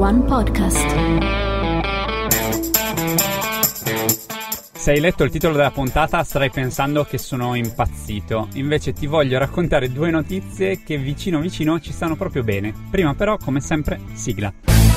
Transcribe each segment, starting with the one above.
One Podcast. Se hai letto il titolo della puntata starai pensando che sono impazzito. Invece ti voglio raccontare due notizie che vicino vicino ci stanno proprio bene. Prima però, come sempre, sigla.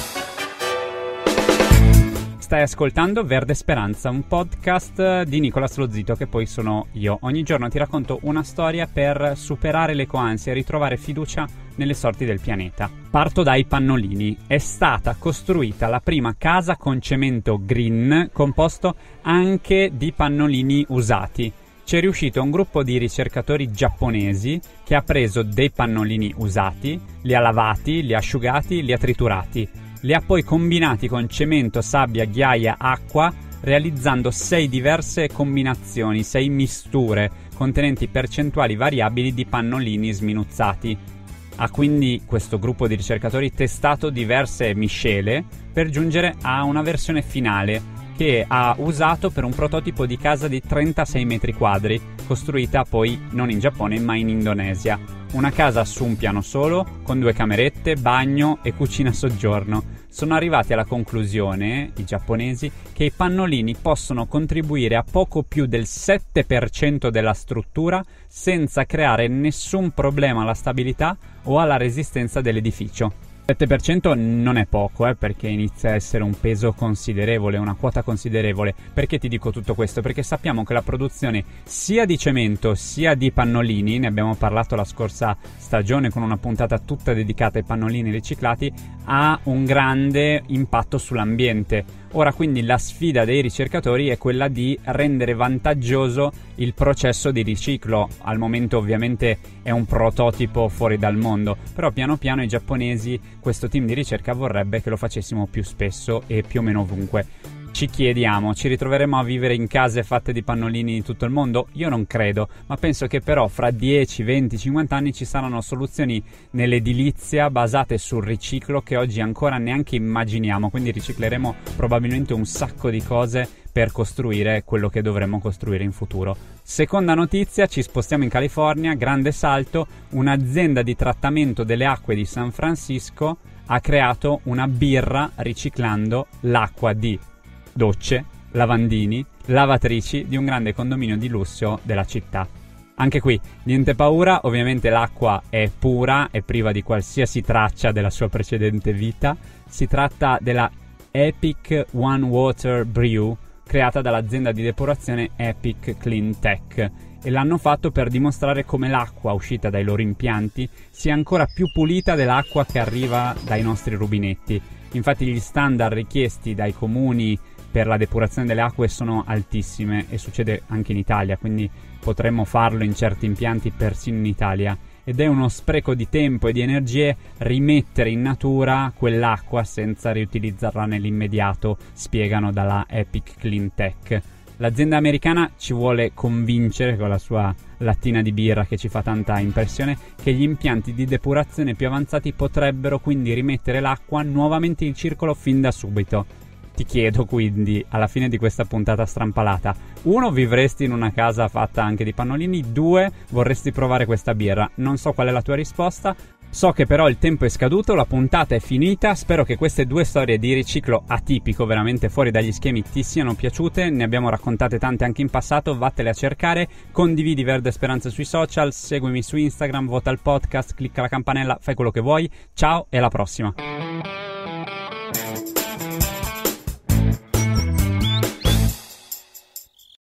Stai ascoltando Verde Speranza, un podcast di Nicolas Lo Zito, che poi sono io. Ogni giorno ti racconto una storia per superare l'ecoansia e ritrovare fiducia nelle sorti del pianeta. Parto dai pannolini. È stata costruita la prima casa con cemento green composto anche di pannolini usati. C'è riuscito un gruppo di ricercatori giapponesi che ha preso dei pannolini usati, li ha lavati, li ha asciugati, li ha triturati. Li ha poi combinati con cemento, sabbia, ghiaia, acqua, realizzando 6 diverse combinazioni, 6 misture contenenti percentuali variabili di pannolini sminuzzati. Ha quindi questo gruppo di ricercatori testato diverse miscele per giungere a una versione finale che ha usato per un prototipo di casa di 36 metri quadri, costruita poi non in Giappone ma in Indonesia. Una casa su un piano solo, con 2 camerette, bagno e cucina soggiorno. Sono arrivati alla conclusione, i giapponesi, che i pannolini possono contribuire a poco più del 7% della struttura senza creare nessun problema alla stabilità o alla resistenza dell'edificio. 7% non è poco, perché inizia a essere un peso considerevole, una quota considerevole. Perché ti dico tutto questo? Perché sappiamo che la produzione sia di cemento sia di pannolini, ne abbiamo parlato la scorsa stagione con una puntata tutta dedicata ai pannolini riciclati, ha un grande impatto sull'ambiente. Ora quindi la sfida dei ricercatori è quella di rendere vantaggioso il processo di riciclo. Al momento ovviamente è un prototipo fuori dal mondo, però piano piano i giapponesi, questo team di ricerca vorrebbe che lo facessimo più spesso e più o meno ovunque. Ci chiediamo, ci ritroveremo a vivere in case fatte di pannolini in tutto il mondo? Io non credo, ma penso che però fra 10, 20, 50 anni ci saranno soluzioni nell'edilizia basate sul riciclo che oggi ancora neanche immaginiamo, quindi ricicleremo probabilmente un sacco di cose per costruire quello che dovremmo costruire in futuro. Seconda notizia, ci spostiamo in California, grande salto, un'azienda di trattamento delle acque di San Francisco ha creato una birra riciclando l'acqua di docce, lavandini, lavatrici di un grande condominio di lusso della città. Anche qui, niente paura, ovviamente l'acqua è pura e priva di qualsiasi traccia della sua precedente vita. Si tratta della Epic One Water Brew, creata dall'azienda di depurazione Epic Clean Tech, e l'hanno fatto per dimostrare come l'acqua uscita dai loro impianti sia ancora più pulita dell'acqua che arriva dai nostri rubinetti. Infatti gli standard richiesti dai comuni per la depurazione delle acque sono altissime e succede anche in Italia, quindi potremmo farlo in certi impianti persino in Italia, ed è uno spreco di tempo e di energie rimettere in natura quell'acqua senza riutilizzarla nell'immediato, spiegano dalla Epic Clean Tech. L'azienda americana ci vuole convincere con la sua lattina di birra che ci fa tanta impressione che gli impianti di depurazione più avanzati potrebbero quindi rimettere l'acqua nuovamente in circolo fin da subito. Ti chiedo quindi, alla fine di questa puntata strampalata, 1. Vivresti in una casa fatta anche di pannolini? 2. Vorresti provare questa birra? Non so qual è la tua risposta. So che però il tempo è scaduto, la puntata è finita. Spero che queste 2 storie di riciclo atipico, veramente fuori dagli schemi, ti siano piaciute. Ne abbiamo raccontate tante anche in passato, vattele a cercare. Condividi Verde Speranza sui social, seguimi su Instagram, vota il podcast, clicca la campanella, fai quello che vuoi. Ciao e alla prossima.